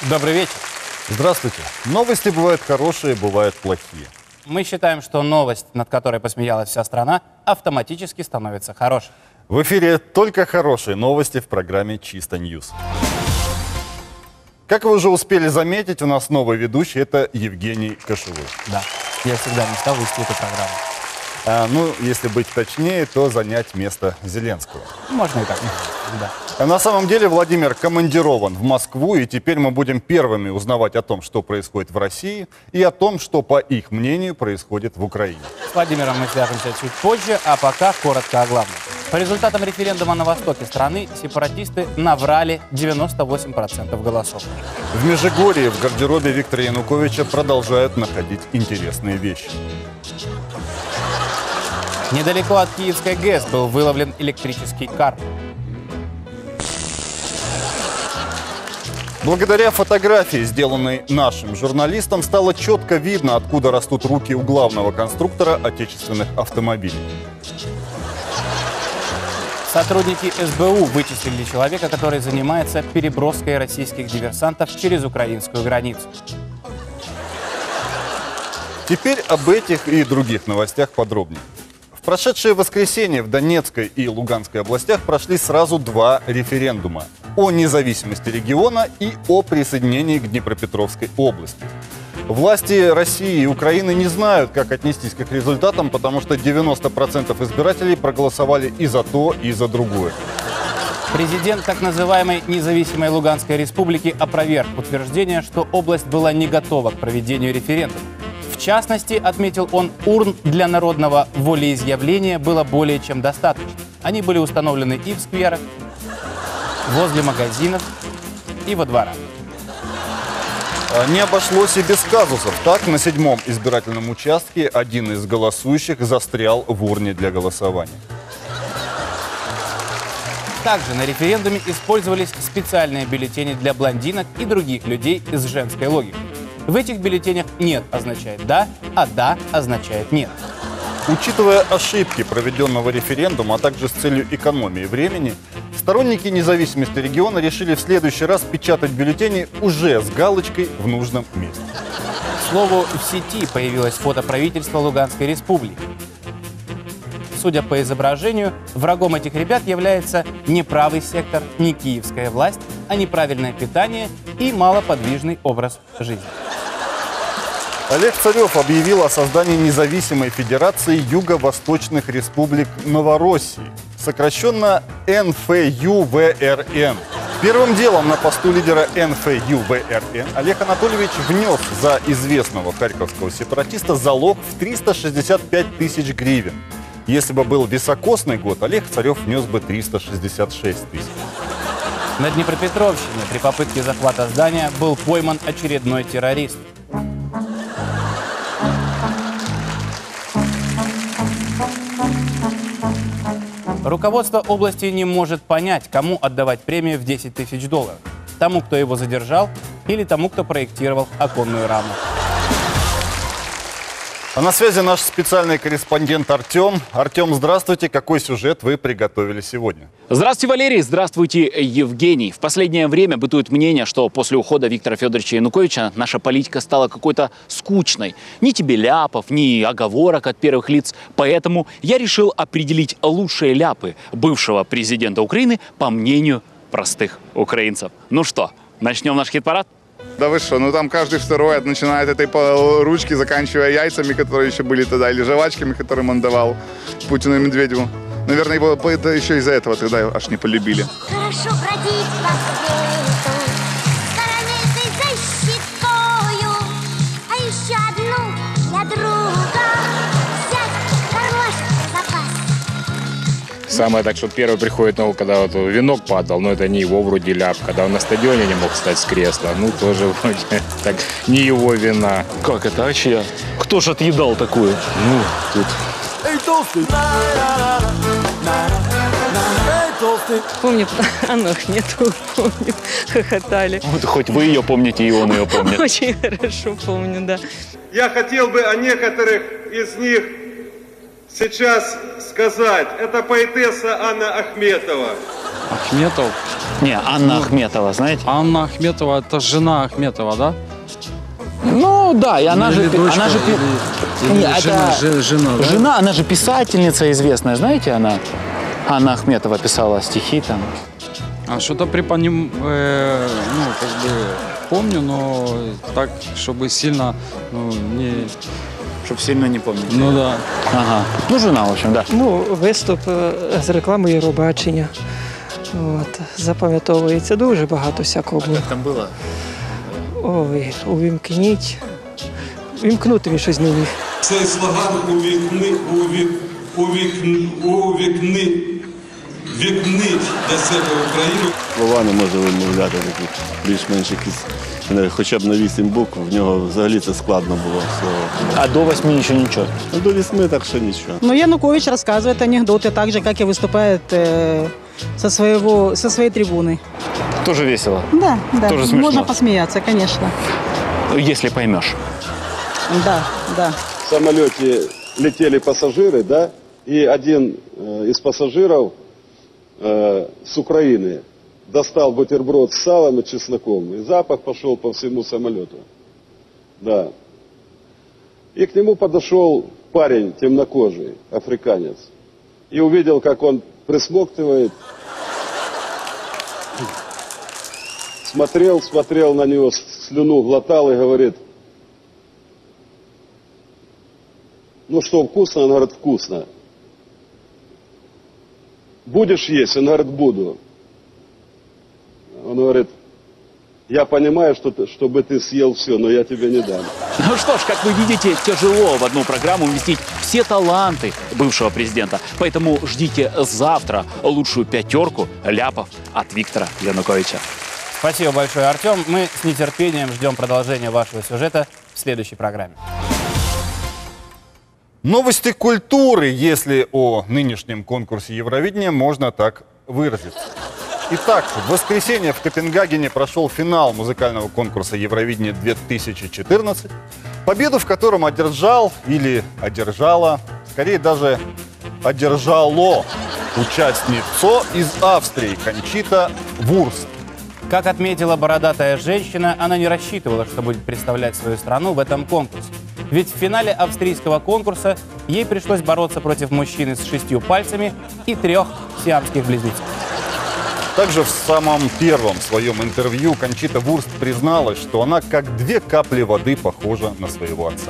Добрый вечер. Здравствуйте. Новости бывают хорошие, бывают плохие. Мы считаем, что новость, над которой посмеялась вся страна, автоматически становится хорошей. В эфире только хорошие новости в программе «Чисто Ньюс». Как вы уже успели заметить, у нас новый ведущий – это Евгений Кошевой. Да, я всегда мечтал вести эту программу. Если быть точнее, то занять место Зеленского. Можно и так, да. На самом деле Владимир командирован в Москву, и теперь мы будем первыми узнавать о том, что происходит в России, и о том, что, по их мнению, происходит в Украине. С Владимиром мы свяжемся чуть позже, а пока коротко о главном. По результатам референдума на востоке страны сепаратисты наврали 98% голосов. В Межигорье в гардеробе Виктора Януковича продолжают находить интересные вещи. Недалеко от Киевской ГЭС был выловлен электрический карп. Благодаря фотографии, сделанной нашим журналистам, стало четко видно, откуда растут руки у главного конструктора отечественных автомобилей. Сотрудники СБУ вычислили человека, который занимается переброской российских диверсантов через украинскую границу. Теперь об этих и других новостях подробнее. В прошедшее воскресенье в Донецкой и Луганской областях прошли сразу два референдума о независимости региона и о присоединении к Днепропетровской области. Власти России и Украины не знают, как отнестись к их результатам, потому что 90% избирателей проголосовали и за то, и за другое. Президент так называемой независимой Луганской республики опроверг утверждение, что область была не готова к проведению референдума. В частности, отметил он, урн для народного волеизъявления было более чем достаточно. Они были установлены и в скверах, возле магазинов и во дворах. Не обошлось и без казусов. Так, на 7-м избирательном участке один из голосующих застрял в урне для голосования. Также на референдуме использовались специальные бюллетени для блондинок и других людей с женской логикой. В этих бюллетенях «нет» означает «да», а «да» означает «нет». Учитывая ошибки проведенного референдума, а также с целью экономии времени, сторонники независимости региона решили в следующий раз печатать бюллетени уже с галочкой в нужном месте. К слову, в сети появилось фото правительства Луганской республики. Судя по изображению, врагом этих ребят является не правый сектор, не киевская власть, а неправильное питание и малоподвижный образ жизни. Олег Царев объявил о создании независимой федерации Юго-Восточных республик Новороссии, сокращенно НФЮВРН. Первым делом на посту лидера НФЮВРН Олег Анатольевич внес за известного харьковского сепаратиста залог в 365 тысяч гривен. Если бы был високосный год, Олег Царев внес бы 366 тысяч. На Днепропетровщине при попытке захвата здания был пойман очередной террорист. Руководство области не может понять, кому отдавать премию в 10 тысяч долларов. Тому, кто его задержал, или тому, кто проектировал оконную раму. А на связи наш специальный корреспондент Артем. Артем, здравствуйте. Какой сюжет вы приготовили сегодня? Здравствуйте, Валерий. Здравствуйте, Евгений. В последнее время бытует мнение, что после ухода Виктора Федоровича Януковича наша политика стала какой-то скучной. Ни тебе ляпов, ни оговорок от первых лиц. Поэтому я решил определить лучшие ляпы бывшего президента Украины по мнению простых украинцев. Ну что, начнем наш хит-парад? Да вы что, ну там каждый второй, начиная от этой ручки, заканчивая яйцами, которые еще были тогда, или жвачками, которым он давал Путину и Медведеву. Наверное, его это еще из-за этого тогда аж не полюбили. Хорошо бродить по свету, сторониться защитою, а еще одну для друга взять хороший запас. Самое так, что первый приходит, ну, когда вот венок падал, но это не его вроде ляп. Когда он на стадионе не мог встать с кресла, ну, тоже вроде так не его вина. Как это, а чья? Кто ж отъедал такую? Ну, тут... Эй, толстый! Помню, а ног нету, помню, хохотали. Вот хоть вы ее помните, и он ее помнит. Очень хорошо помню, да. Я хотел бы о некоторых из них сейчас сказать. Это поэтесса Анна Ахметова. Ахметов? Не, Анна Ахметова, знаете? Анна Ахметова, это жена Ахметова, да? Ну да, и она же... дочка, Она же или Не, это жена, да? жена, она же писательница известная, знаете, она? Анна Ахметова писала стихи там. А что-то припомним, ну, как бы помню, но так, чтобы сильно, ну, не... Щоб сильно не помню. Ну да. Ага. Ну, жена, в общем, да. Ну, виступ з реклами Євробачення. От, запам'ятовується дуже багато всякого було. Там було? Ой, увімкніть. Вімкнути він щось не міг. Цей слоган вікнить для себе Україну. Слова не може вимовляти такі більш-менш якісь, хоча б на 8 букв, в нього взагалі це складно було. А до 8 ще нічого? Ну, до 8 так ще нічого. Ну, Янукович рассказывает анекдоты так же, как и выступает со своей трибуны. Тоже весело? Да, да. Тоже смешно? Можно посмеяться, конечно. Если поймешь. Да, да. В самолете летели пассажиры, да, и один из пассажиров с Украины достал бутерброд с салом и чесноком, и запах пошел по всему самолету. Да. И к нему подошел парень темнокожий, африканец, и увидел, как он присмоктывает, смотрел на него, слюну глотал и говорит: ну что, вкусно? Он говорит: вкусно. Будешь есть? Он говорит: буду. Он говорит: я понимаю, чтобы ты съел все, но я тебе не дам. Ну что ж, как вы видите, тяжело в одну программу вместить все таланты бывшего президента. Поэтому ждите завтра лучшую пятерку ляпов от Виктора Януковича. Спасибо большое, Артем. Мы с нетерпением ждем продолжения вашего сюжета в следующей программе. Новости культуры, если о нынешнем конкурсе Евровидения можно так выразиться. Итак, в воскресенье в Копенгагене прошел финал музыкального конкурса Евровидения 2014, победу в котором одержал или одержала, скорее даже одержало участницу из Австрии Кончита Вурст. Как отметила бородатая женщина, она не рассчитывала, что будет представлять свою страну в этом конкурсе. Ведь в финале австрийского конкурса ей пришлось бороться против мужчины с 6 пальцами и 3 сиамских близнецов. Также в самом первом своем интервью Кончита Вурст призналась, что она как 2 капли воды похожа на своего отца.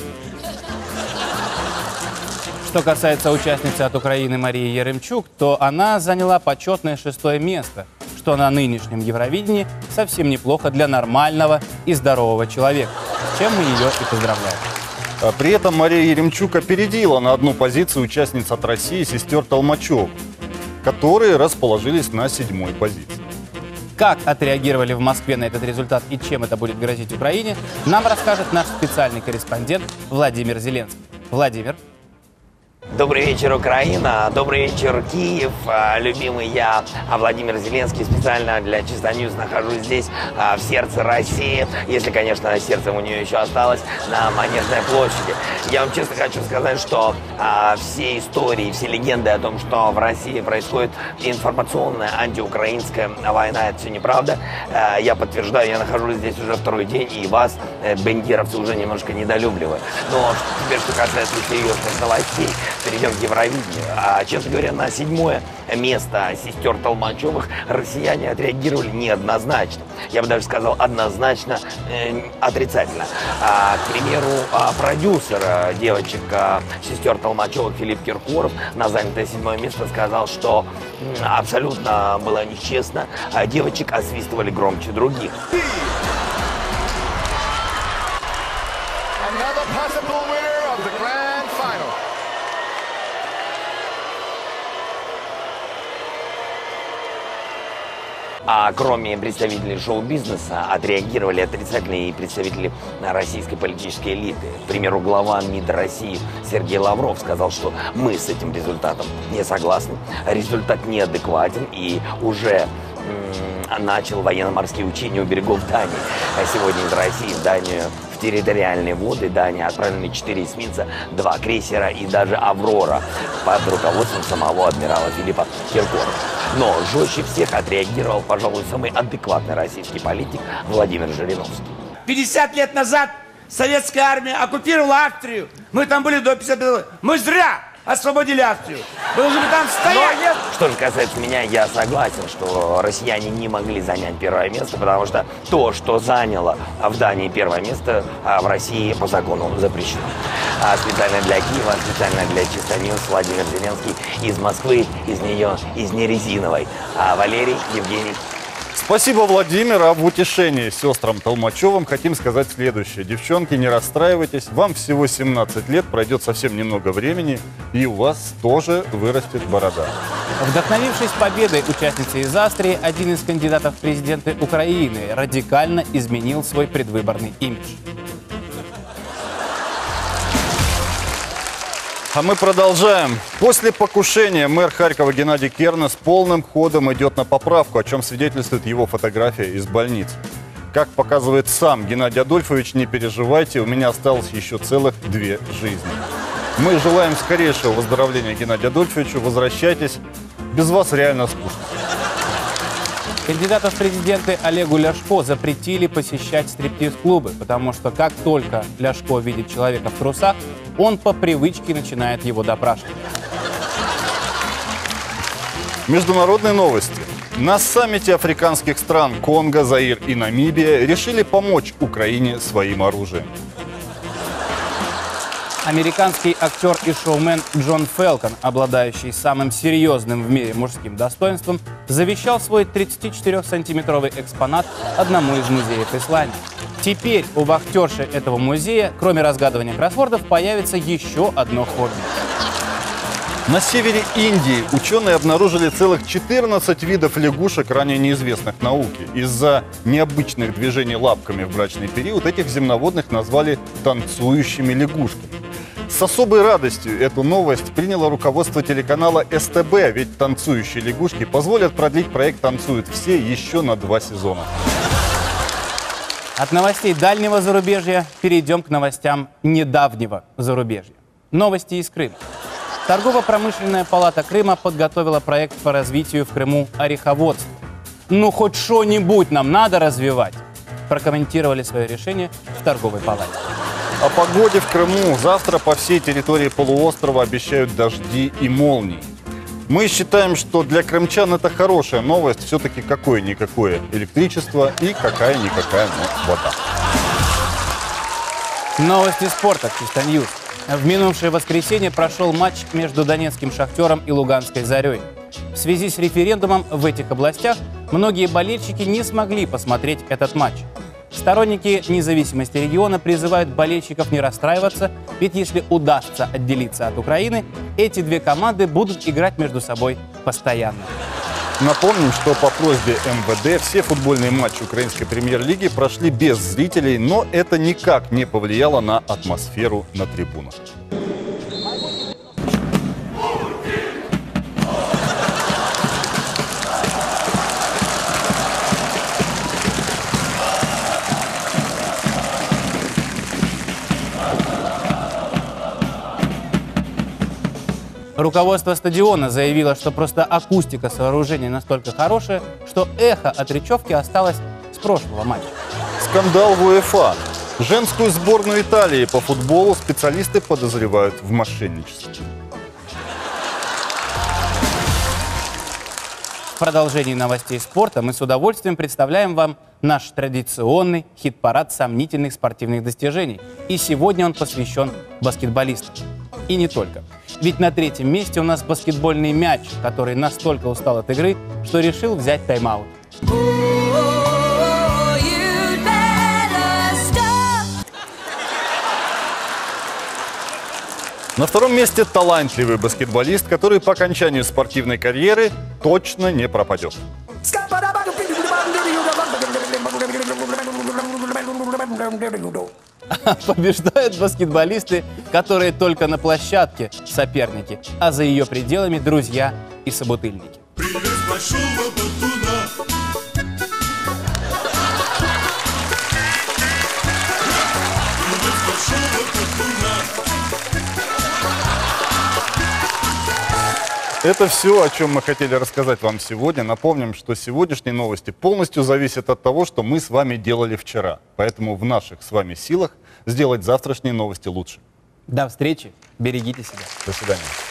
Что касается участницы от Украины Марии Яремчук, то она заняла почетное 6-е место, что на нынешнем Евровидении совсем неплохо для нормального и здорового человека, с чем мы ее и поздравляем. При этом Мария Яремчук опередила на 1 позицию участниц от России сестер Толмачевых, которые расположились на 7-й позиции. Как отреагировали в Москве на этот результат и чем это будет грозить Украине, нам расскажет наш специальный корреспондент Владимир Зеленский. Владимир. Добрый вечер, Украина. Добрый вечер, Киев. Любимый я, Владимир Зеленский, специально для Чисто Ньюс нахожусь здесь, в сердце России, если, конечно, сердцем у нее еще осталось, на Манежной площади. Я вам честно хочу сказать, что все истории, все легенды о том, что в России происходит информационная антиукраинская война, это все неправда. Я подтверждаю, я нахожусь здесь уже 2-й день, и вас, бендеровцы, уже немножко недолюбливаю. Но теперь, что касается серьезных новостей, перейдем к Евровидению. Честно говоря, на 7-е место сестер Толмачевых россияне отреагировали неоднозначно. Я бы даже сказал, однозначно отрицательно. К примеру, продюсер девочек сестер Толмачевых Филипп Киркоров на занятое 7-е место сказал, что абсолютно было нечестно. Девочек освистывали громче других. А кроме представителей шоу-бизнеса, отреагировали отрицательно и представители российской политической элиты. К примеру, глава МИД России Сергей Лавров сказал, что мы с этим результатом не согласны. Результат неадекватен и уже начал военно-морские учения у берегов Дании. А сегодня из России в Данию в территориальные воды Дании отправлены 4 эсминца, 2 крейсера и даже «Аврора» под руководством самого адмирала Филиппа Киркорова. Но жестче всех отреагировал, пожалуй, самый адекватный российский политик Владимир Жириновский. 50 лет назад советская армия оккупировала Австрию. Мы там были до 55. Мы зря освободили Австрию. Мы должны там стоять. Что же касается меня, я согласен, что россияне не могли занять первое место, потому что то, что заняло в Дании первое место, в России по закону запрещено. А специально для Киева, специально для Чисто Ньюс Владимир Зеленский из Москвы, из нее, из нерезиновой. А Валерий, Евгений. Спасибо, Владимир. А в утешении сестрам Толмачевым хотим сказать следующее. Девчонки, не расстраивайтесь. Вам всего 17 лет, пройдет совсем немного времени, и у вас тоже вырастет борода. Вдохновившись победой участницы из Австрии, один из кандидатов в президенты Украины радикально изменил свой предвыборный имидж. А мы продолжаем. После покушения мэр Харькова Геннадий Кернес полным ходом идет на поправку, о чем свидетельствует его фотография из больницы. Как показывает сам Геннадий Адольфович, не переживайте, у меня осталось еще целых 2 жизни. Мы желаем скорейшего выздоровления Геннадию Адольфовичу. Возвращайтесь. Без вас реально скучно. Кандидату в президенты Олегу Ляшко запретили посещать стриптиз-клубы, потому что как только Ляшко видит человека в трусах, он по привычке начинает его допрашивать. Международные новости. На саммите африканских стран Конго, Заир и Намибия решили помочь Украине своим оружием. Американский актер и шоумен Джон Фелкон, обладающий самым серьезным в мире мужским достоинством, завещал свой 34-сантиметровый экспонат одному из музеев Исландии. Теперь у вахтерши этого музея, кроме разгадывания кроссвордов, появится еще одно хобби. На севере Индии ученые обнаружили целых 14 видов лягушек, ранее неизвестных науке. Из-за необычных движений лапками в брачный период этих земноводных назвали танцующими лягушками. С особой радостью эту новость приняло руководство телеканала СТБ, ведь танцующие лягушки позволят продлить проект «Танцуют все» еще на 2 сезона. От новостей дальнего зарубежья перейдем к новостям недавнего зарубежья. Новости из Крыма. Торгово-промышленная палата Крыма подготовила проект по развитию в Крыму ореховодства. Ну, хоть что-нибудь нам надо развивать, прокомментировали свое решение в торговой палате. О погоде в Крыму. Завтра по всей территории полуострова обещают дожди и молнии. Мы считаем, что для крымчан это хорошая новость. Все-таки какое-никакое электричество и какая-никакая вода. Новости спорта. Чисто Ньюс. В минувшее воскресенье прошел матч между донецким «Шахтером» и луганской «Зарей». В связи с референдумом в этих областях многие болельщики не смогли посмотреть этот матч. Сторонники независимости региона призывают болельщиков не расстраиваться, ведь если удастся отделиться от Украины, эти 2 команды будут играть между собой постоянно. Напомним, что по просьбе МВД все футбольные матчи украинской премьер-лиги прошли без зрителей, но это никак не повлияло на атмосферу на трибунах. Руководство стадиона заявило, что просто акустика сооружения настолько хорошая, что эхо от речевки осталось с прошлого матча. Скандал в УЕФА. Женскую сборную Италии по футболу специалисты подозревают в мошенничестве. В продолжении новостей спорта мы с удовольствием представляем вам наш традиционный хит-парад сомнительных спортивных достижений. И сегодня он посвящен баскетболистам. И не только. Ведь на 3-м месте у нас баскетбольный мяч, который настолько устал от игры, что решил взять тайм-аут. На 2-м месте талантливый баскетболист, который по окончанию спортивной карьеры точно не пропадет. Побеждают баскетболисты, которые только на площадке соперники, а за ее пределами друзья и собутыльники. Это все, о чем мы хотели рассказать вам сегодня. Напомним, что сегодняшние новости полностью зависят от того, что мы с вами делали вчера. Поэтому в наших с вами силах сделать завтрашние новости лучше. До встречи. Берегите себя. До свидания.